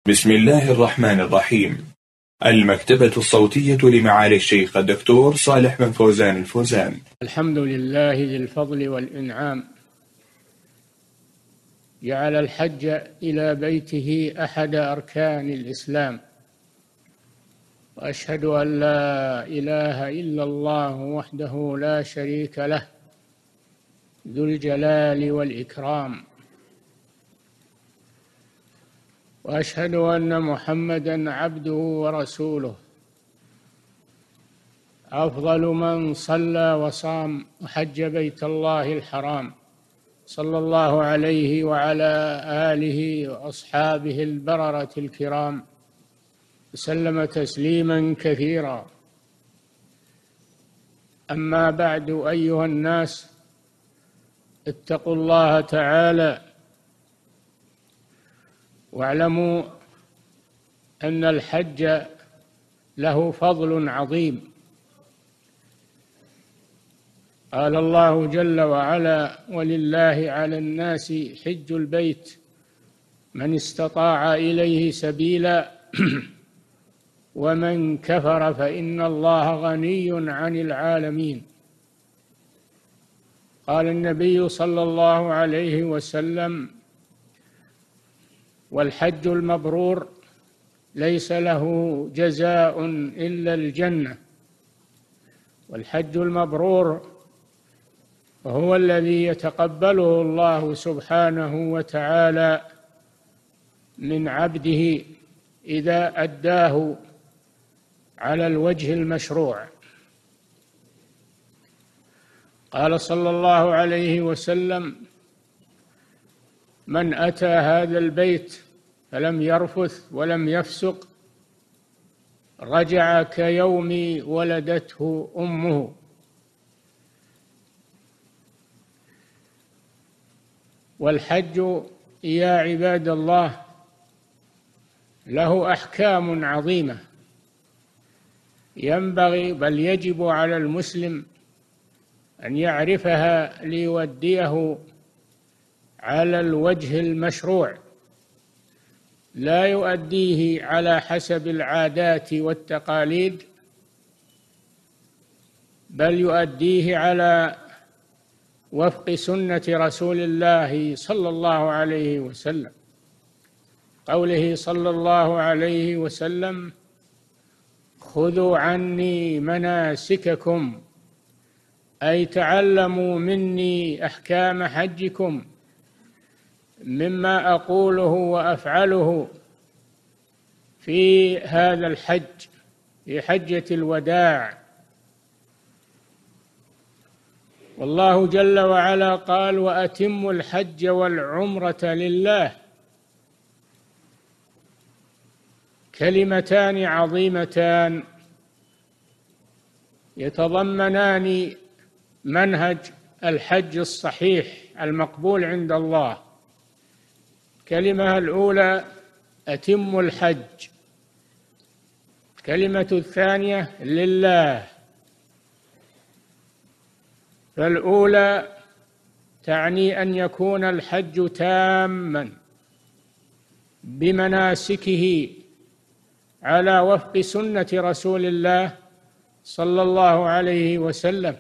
بسم الله الرحمن الرحيم. المكتبة الصوتية لمعالي الشيخ الدكتور صالح بن فوزان الفوزان. الحمد لله ذي الفضل والإنعام، جعل الحج إلى بيته أحد أركان الإسلام، وأشهد أن لا إله إلا الله وحده لا شريك له ذو الجلال والإكرام، وأشهد أن محمدًا عبده ورسوله، أفضل من صلى وصام وحج بيت الله الحرام، صلى الله عليه وعلى آله وأصحابه البررة الكرام، وسلم تسليما كثيرا. أما بعد، أيها الناس، اتقوا الله تعالى واعلموا أن الحج له فضل عظيم. قال الله جل وعلا: ولله على الناس حج البيت من استطاع إليه سبيلا ومن كفر فإن الله غني عن العالمين. قال النبي صلى الله عليه وسلم: والحج المبرور ليس له جزاء إلا الجنة. والحج المبرور وهو الذي يتقبله الله سبحانه وتعالى من عبده إذا أداه على الوجه المشروع. قال صلى الله عليه وسلم: من أتى هذا البيت فلم يرفث ولم يفسق رجع كيوم ولدته أمه. والحج يا عباد الله له أحكام عظيمة، ينبغي بل يجب على المسلم أن يعرفها ليوديه على الوجه المشروع، لا يؤديه على حسب العادات والتقاليد، بل يؤديه على وفق سنة رسول الله صلى الله عليه وسلم. قوله صلى الله عليه وسلم: خذوا عني مناسككم، أي تعلموا مني أحكام حجكم مما أقوله وأفعله في هذا الحج، في حجة الوداع. والله جل وعلا قال: وأتموا الحج والعمرة لله. كلمتان عظيمتان يتضمنان منهج الحج الصحيح المقبول عند الله. الكلمة الأولى أتموا الحج، الكلمة الثانية لله. فالأولى تعني أن يكون الحج تاماً بمناسكه على وفق سنة رسول الله صلى الله عليه وسلم.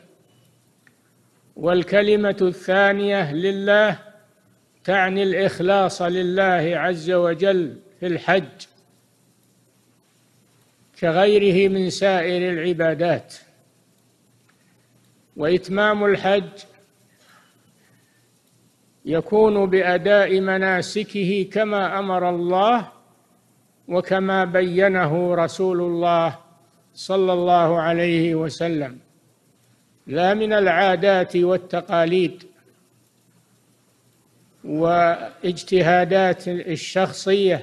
والكلمة الثانية لله تعني الإخلاص لله عز وجل في الحج كغيره من سائر العبادات. وإتمام الحج يكون بأداء مناسكه كما أمر الله وكما بينه رسول الله صلى الله عليه وسلم، لا من العادات والتقاليد واجتهادات الشخصية.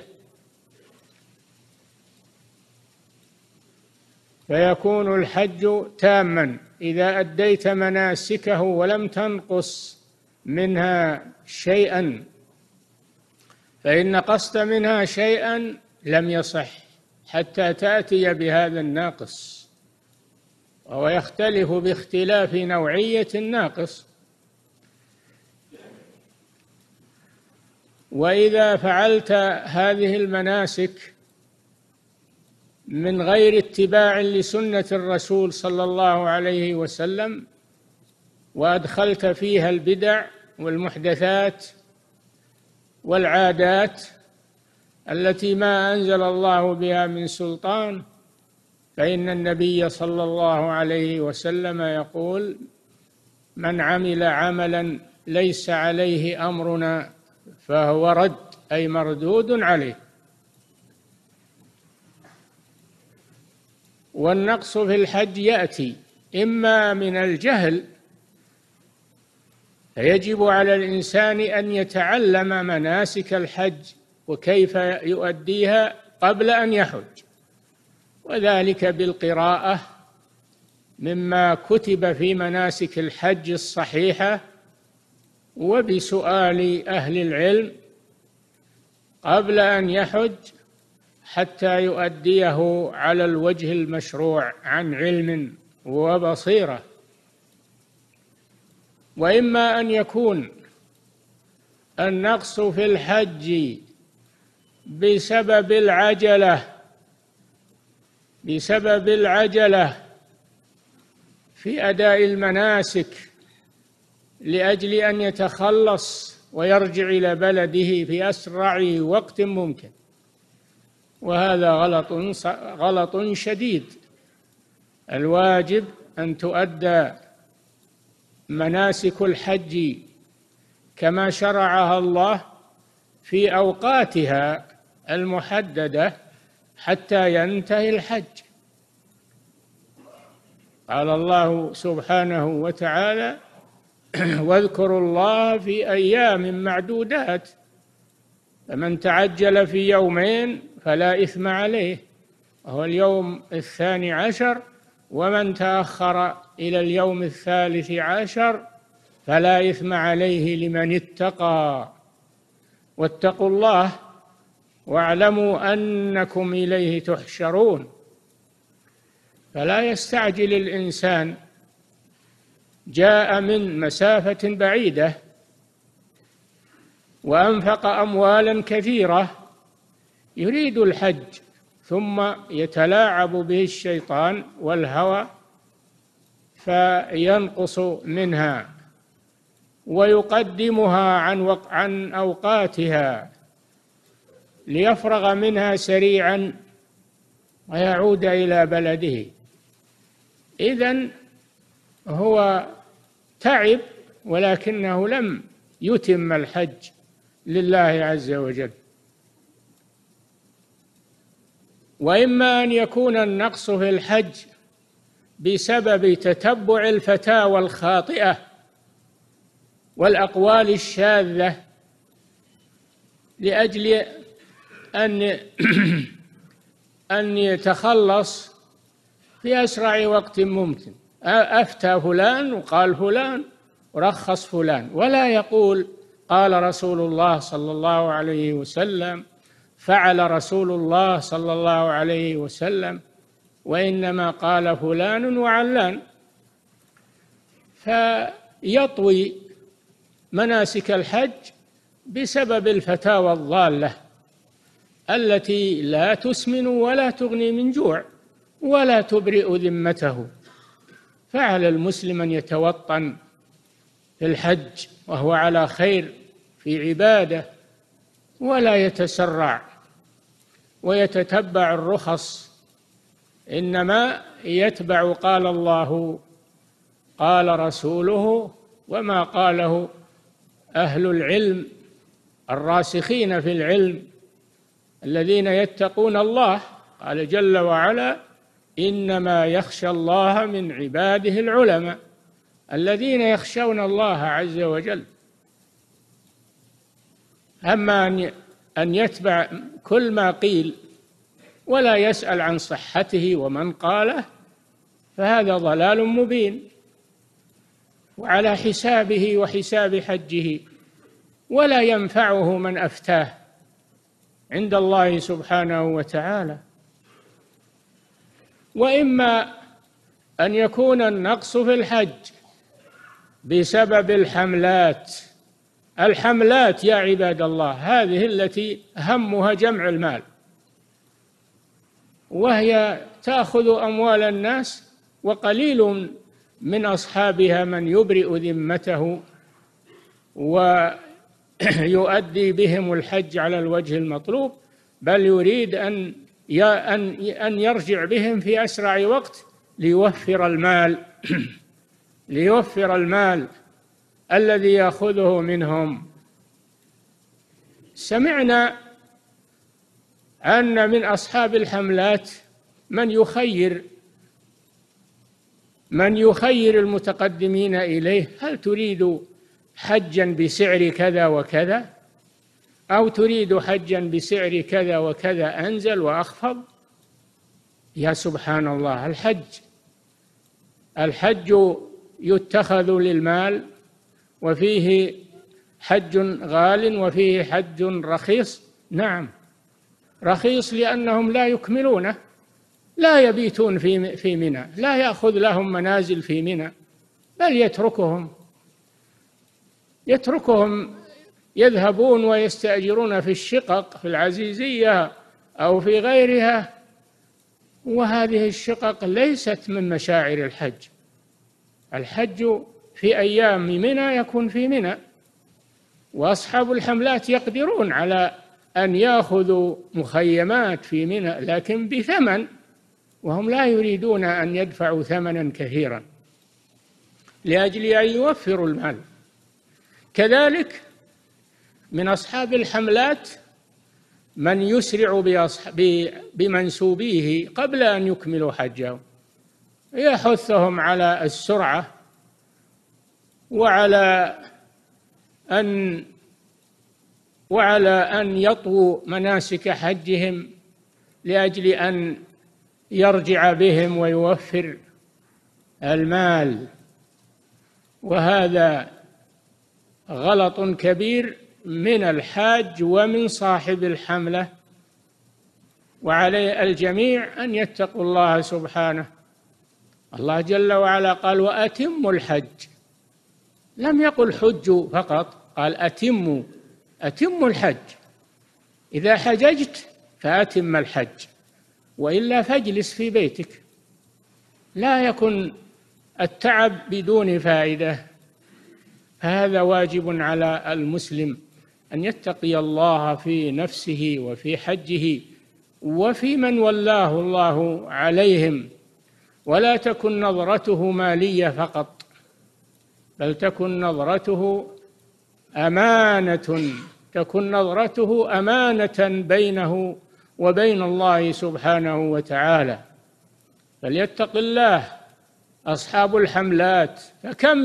فيكون الحج تاماً إذا أديت مناسكه ولم تنقص منها شيئاً، فإن قصت منها شيئاً لم يصح حتى تأتي بهذا الناقص، وهو يختلف باختلاف نوعية الناقص. وإذا فعلت هذه المناسك من غير اتباع لسنة الرسول صلى الله عليه وسلم وأدخلت فيها البدع والمحدثات والعادات التي ما أنزل الله بها من سلطان، فإن النبي صلى الله عليه وسلم يقول: من عمل عملا ليس عليه أمرنا فهو رد، أي مردود عليه. والنقص في الحج يأتي إما من الجهل، فيجب على الإنسان أن يتعلم مناسك الحج وكيف يؤديها قبل أن يحج، وذلك بالقراءة مما كتب في مناسك الحج الصحيحة، وبسؤال أهل العلم قبل أن يحج حتى يؤديه على الوجه المشروع عن علم وبصيرة. وإما أن يكون النقص في الحج بسبب العجلة في أداء المناسك لأجل أن يتخلص ويرجع إلى بلده في أسرع وقت ممكن، وهذا غلط شديد. الواجب أن تؤدى مناسك الحج كما شرعها الله في أوقاتها المحددة حتى ينتهي الحج. قال الله سبحانه وتعالى: واذكروا الله في أيام معدودات، فمن تعجل في يومين فلا إثم عليه، وهو اليوم 12، ومن تأخر إلى اليوم 13 فلا إثم عليه لمن اتقى، واتقوا الله واعلموا أنكم إليه تحشرون. فلا يستعجل الإنسان، جاء من مسافة بعيدة وأنفق أموالا كثيرة يريد الحج، ثم يتلاعب به الشيطان والهوى فينقص منها ويقدمها عن أوقاتها ليفرغ منها سريعا ويعود إلى بلده. إذن هو تعب ولكنه لم يتم الحج لله عز وجل. وإما أن يكون النقص في الحج بسبب تتبع الفتاوى الخاطئة والأقوال الشاذة لأجل أن يتخلص في أسرع وقت ممكن. أفتى فلان وقال فلان ورخص فلان، ولا يقول قال رسول الله صلى الله عليه وسلم، فعل رسول الله صلى الله عليه وسلم، وإنما قال فلان وعلان، فيطوي مناسك الحج بسبب الفتاوى الضالة التي لا تسمن ولا تغني من جوع ولا تبرئ ذمته. فعلى المسلم أن يتوطن في الحج وهو على خير في عبادة، ولا يتسرع ويتتبع الرخص، إنما يتبع قال الله قال رسوله وما قاله أهل العلم الراسخين في العلم الذين يتقون الله. قال جل وعلا: إنما يخشى الله من عباده العلماء الذين يخشون الله عز وجل. أما أن يتبع كل ما قيل ولا يسأل عن صحته ومن قاله فهذا ضلال مبين، وعلى حسابه وحساب حجه، ولا ينفعه من أفتاه عند الله سبحانه وتعالى. وإما أن يكون النقص في الحج بسبب الحملات الحملات يا عباد الله هذه التي همها جمع المال، وهي تأخذ أموال الناس، وقليل من أصحابها من يبرئ ذمته ويؤدي بهم الحج على الوجه المطلوب، بل يريد أن يرجع بهم في أسرع وقت ليوفر المال ليوفر المال الذي يأخذه منهم. سمعنا أن من أصحاب الحملات من يخير المتقدمين إليه: هل تريد حجا بسعر كذا وكذا، أو تريد حجا بسعر كذا وكذا أنزل وأخفض؟ يا سبحان الله، الحج يتخذ للمال، وفيه حج غال وفيه حج رخيص. نعم، رخيص لأنهم لا يكملونه، لا يبيتون في منى، لا يأخذ لهم منازل في منى، بل يتركهم يذهبون ويستأجرون في الشقق في العزيزية أو في غيرها، وهذه الشقق ليست من مشاعر الحج. الحج في أيام منى يكون في منى، وأصحاب الحملات يقدرون على أن يأخذوا مخيمات في منى لكن بثمن، وهم لا يريدون أن يدفعوا ثمنا كثيرا لأجل أن يوفروا المال. كذلك من أصحاب الحملات من يسرع بمنسوبيه قبل أن يكملوا حجهم، يحثهم على السرعة وعلى أن يطووا مناسك حجهم لأجل أن يرجع بهم ويوفر المال. وهذا غلط كبير من الحاج ومن صاحب الحملة، وعلى الجميع أن يتقوا الله سبحانه. الله جل وعلا قال: وأتموا الحج، لم يقل حجوا فقط، قال أتموا الحج. إذا حججت فأتم الحج، وإلا فاجلس في بيتك، لا يكن التعب بدون فائدة. هذا واجب على المسلم أن يتقي الله في نفسه وفي حجه وفي من ولاه الله عليهم، ولا تكن نظرته مالية فقط، بل تكن نظرته أمانة بينه وبين الله سبحانه وتعالى. فليتق الله أصحاب الحملات، فكم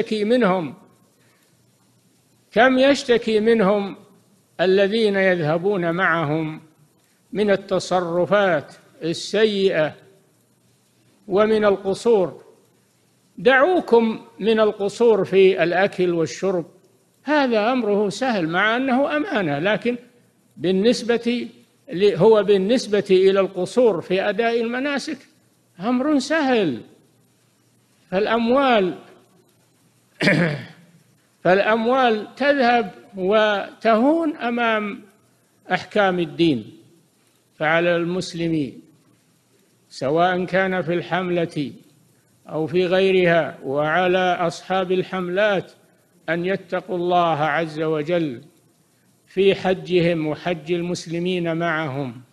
يشتكي منهم الذين يذهبون معهم من التصرفات السيئة ومن القصور. دعوكم من القصور في الأكل والشرب، هذا أمره سهل مع أنه أمانة، لكن بالنسبة إلى القصور في أداء المناسك أمر سهل. فالأموال تذهب وتهون أمام أحكام الدين. فعلى المسلم سواء كان في الحملة أو في غيرها، وعلى أصحاب الحملات أن يتقوا الله عز وجل في حجهم وحج المسلمين معهم.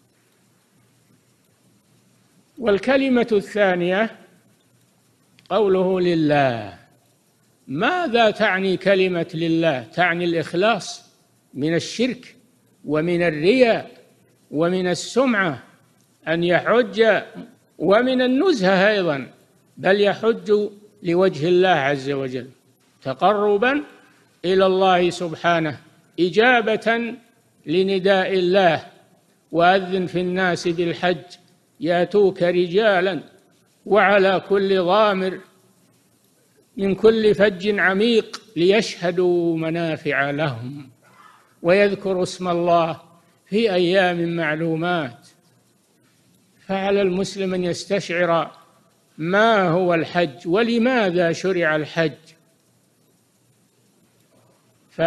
والكلمة الثانية قوله لله. ماذا تعني كلمة لله؟ تعني الإخلاص من الشرك ومن الرياء ومن السمعة، أن يحج، ومن النزهة أيضا، بل يحج لوجه الله عز وجل تقربا إلى الله سبحانه، إجابة لنداء الله: وأذن في الناس بالحج يأتوك رجالا وعلى كل ضامر من كل فج عميق ليشهدوا منافع لهم ويذكروا اسم الله في أيام معلومات. فعلى المسلم أن يستشعر ما هو الحج ولماذا شرع الحج. ف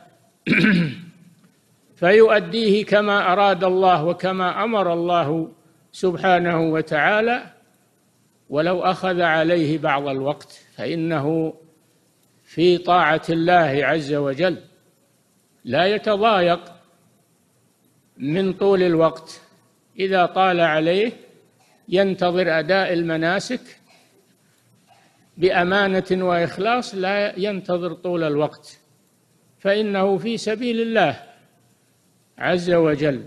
فيؤديه كما أراد الله وكما أمر الله سبحانه وتعالى، ولو أخذ عليه بعض الوقت فإنه في طاعة الله عز وجل لا يتضايق من طول الوقت. إذا طال عليه ينتظر أداء المناسك بأمانة وإخلاص، لا ينتظر طول الوقت، فإنه في سبيل الله عز وجل،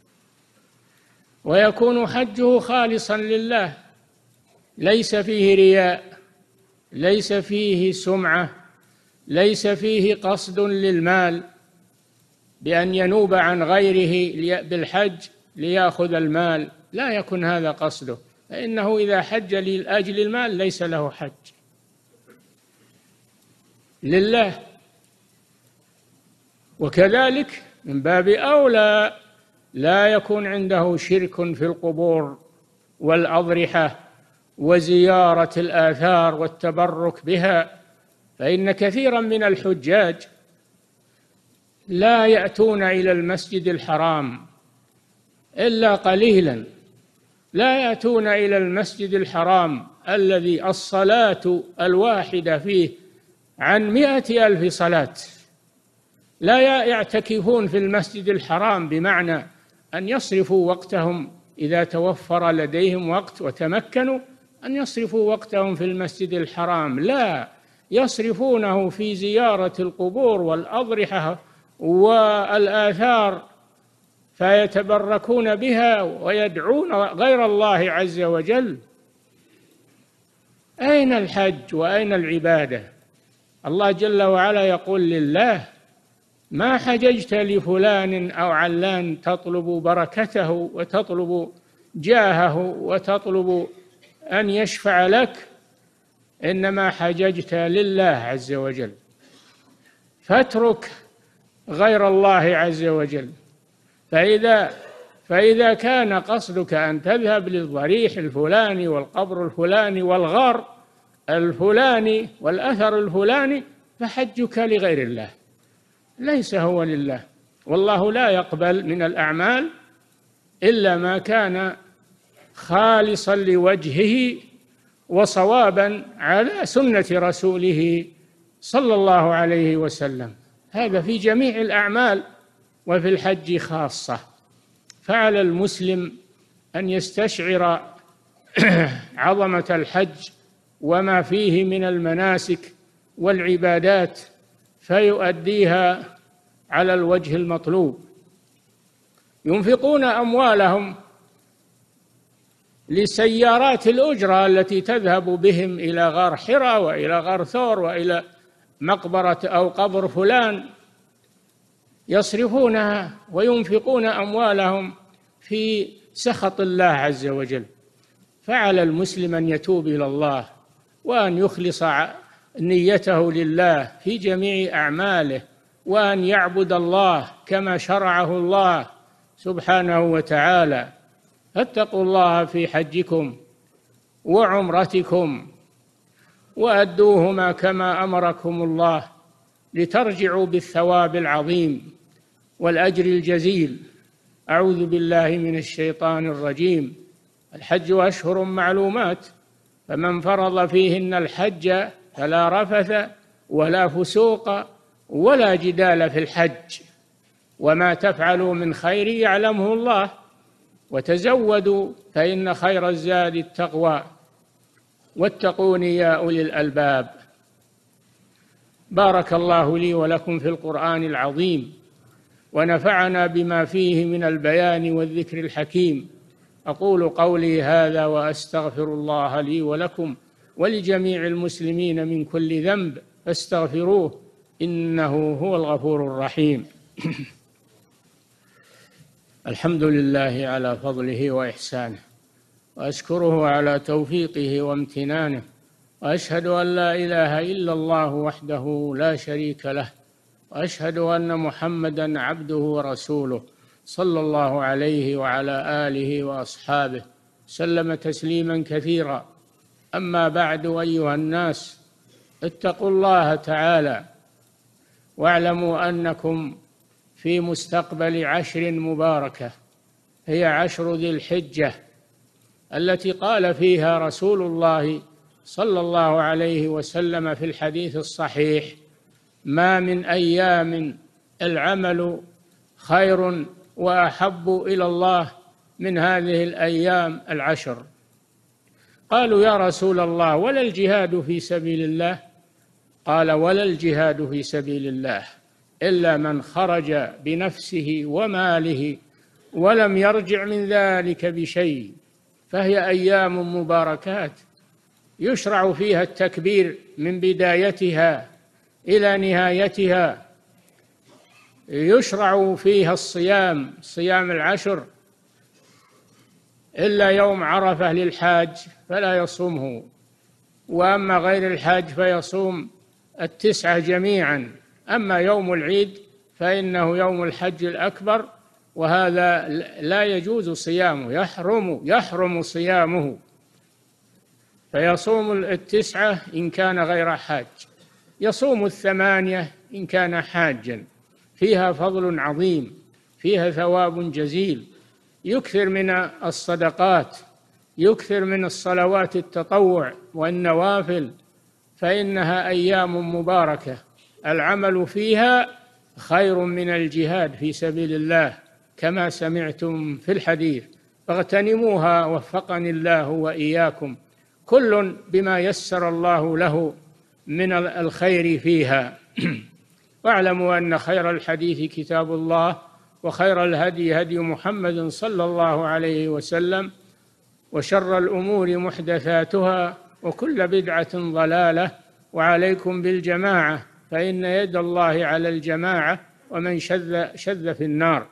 ويكون حجه خالصا لله، ليس فيه رياء، ليس فيه سمعة، ليس فيه قصد للمال بأن ينوب عن غيره بالحج ليأخذ المال، لا يكن هذا قصده، فإنه إذا حج لأجل المال ليس له حج لله. وكذلك من باب أولى لا يكون عنده شرك في القبور والأضرحة وزيارة الآثار والتبرك بها، فإن كثيرا من الحجاج لا يأتون إلى المسجد الحرام إلا قليلا، لا يأتون إلى المسجد الحرام الذي الصلاة الواحدة فيه عن 100,000 صلاة، لا يعتكفون في المسجد الحرام بمعنى أن يصرفوا وقتهم إذا توفر لديهم وقت وتمكنوا أن يصرفوا وقتهم في المسجد الحرام، لا، يصرفونه في زيارة القبور والأضرحة والآثار، فيتبركون بها ويدعون غير الله عز وجل. أين الحج وأين العبادة؟ الله جل وعلا يقول لله: ما حججت لفلان أو علان تطلب بركته وتطلب جاهه وتطلب أن يشفع لك، إنما حججت لله عز وجل، فاترك غير الله عز وجل. فإذا كان قصدك أن تذهب للضريح الفلاني والقبر الفلاني والغار الفلاني والأثر الفلاني فحجك لغير الله، ليس هو لله. والله لا يقبل من الأعمال إلا ما كان خالصا لوجهه وصوابا على سنة رسوله صلى الله عليه وسلم، هذا في جميع الأعمال وفي الحج خاصة. فعلى المسلم أن يستشعر عظمة الحج وما فيه من المناسك والعبادات فيؤديها على الوجه المطلوب. ينفقون أموالهم لسيارات الأجرة التي تذهب بهم إلى غار حراء وإلى غار ثور وإلى مقبرة أو قبر فلان، يصرفونها وينفقون أموالهم في سخط الله عز وجل. فعلى المسلم أن يتوب إلى الله وأن يخلص نيته لله في جميع أعماله، وأن يعبد الله كما شرعه الله سبحانه وتعالى. فاتقوا الله في حجكم وعمرتكم وأدوهما كما أمركم الله لترجعوا بالثواب العظيم والأجر الجزيل. أعوذ بالله من الشيطان الرجيم. الحج أشهر معلومات، فمن فرض فيهن الحج فلا رفث ولا فسوق ولا جدال في الحج، وما تفعلوا من خير يعلمه الله، وتزودوا فإن خير الزاد التقوى واتقون يا أولي الألباب. بارك الله لي ولكم في القرآن العظيم، ونفعنا بما فيه من البيان والذكر الحكيم. أقول قولي هذا وأستغفر الله لي ولكم ولجميع المسلمين من كل ذنب فاستغفروه إنه هو الغفور الرحيم. الحمد لله على فضله وإحسانه، وأشكره على توفيقه وامتنانه، وأشهد أن لا إله إلا الله وحده لا شريك له، وأشهد أن محمدًا عبده ورسوله صلى الله عليه وعلى آله وأصحابه سلم تسليمًا كثيرا. أما بعد، أيها الناس، اتقوا الله تعالى واعلموا أنكم في مستقبل عشر مباركة، هي عشر ذي الحجة التي قال فيها رسول الله صلى الله عليه وسلم في الحديث الصحيح: ما من أيام العمل خير وأحب إلى الله من هذه الأيام العشر. قالوا: يا رسول الله، ولا الجهاد في سبيل الله؟ قال: ولا الجهاد في سبيل الله إلا من خرج بنفسه وماله ولم يرجع من ذلك بشيء، فهي أيام مباركات يشرع فيها التكبير من بدايتها إلى نهايتها، يشرع فيها صيام العشر، إلا يوم عرفة للحاج فلا يصومه، وأما غير الحاج فيصوم التسعة جميعا. أما يوم العيد فإنه يوم الحج الأكبر، وهذا لا يجوز صيامه، يحرم صيامه، فيصوم التسعة إن كان غير حاج، يصوم الثمانية إن كان حاجا. فيها فضل عظيم، فيها ثواب جزيل، يكثر من الصدقات، يكثر من الصلوات التطوع والنوافل، فإنها أيام مباركة العمل فيها خير من الجهاد في سبيل الله كما سمعتم في الحديث، فاغتنموها وفقني الله وإياكم، كل بما يسر الله له من الخير فيها. واعلموا أن خير الحديث كتاب الله، وخير الهدي هدي محمد صلى الله عليه وسلم، وشر الأمور محدثاتها، وكل بدعة ضلالة، وعليكم بالجماعة، فإن يد الله على الجماعة، ومن شذ في النار.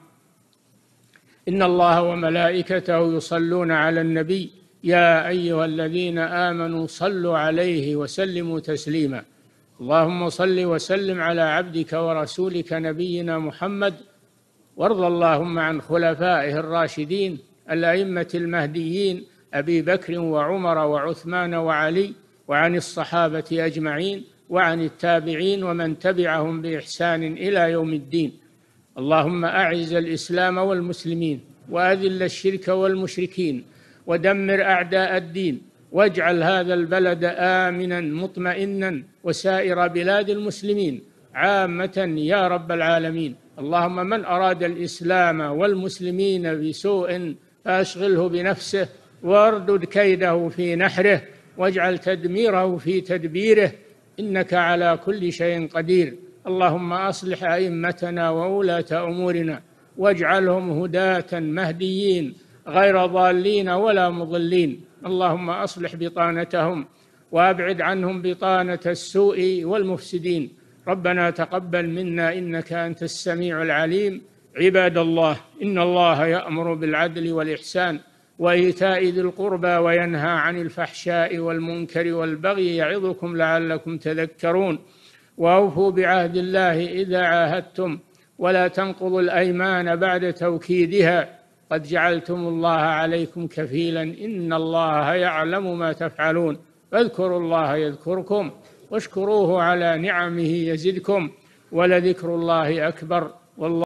إن الله وملائكته يصلون على النبي، يا أيها الذين آمنوا صلوا عليه وسلموا تسليما. اللهم صل وسلم على عبدك ورسولك نبينا محمد، وارض اللهم عن خلفائه الراشدين الأئمة المهديين أبي بكر وعمر وعثمان وعلي، وعن الصحابة أجمعين، وعن التابعين ومن تبعهم بإحسان إلى يوم الدين. اللهم أعز الإسلام والمسلمين، وأذل الشرك والمشركين، ودمر أعداء الدين، واجعل هذا البلد آمنا مطمئنا، وسائر بلاد المسلمين عامة يا رب العالمين. اللهم من أراد الإسلام والمسلمين بسوء فأشغله بنفسه، واردد كيده في نحره، واجعل تدميره في تدبيره، إنك على كل شيء قدير. اللهم أصلح أئمتنا وولاة أمورنا، واجعلهم هداة مهديين غير ضالين ولا مضلين. اللهم أصلح بطانتهم، وأبعد عنهم بطانة السوء والمفسدين. ربنا تقبل منا إنك أنت السميع العليم. عباد الله، إن الله يأمر بالعدل والإحسان وإيتاء ذي القربى، وينهى عن الفحشاء والمنكر والبغي، يعظكم لعلكم تذكرون. وأوفوا بعهد الله إذا عاهدتم، ولا تنقضوا الأيمان بعد توكيدها، قد جعلتم الله عليكم كفيلا، إن الله يعلم ما تفعلون. فاذكروا الله يذكركم، واشكروه على نعمه يزدكم، ولذكر الله أكبر، والله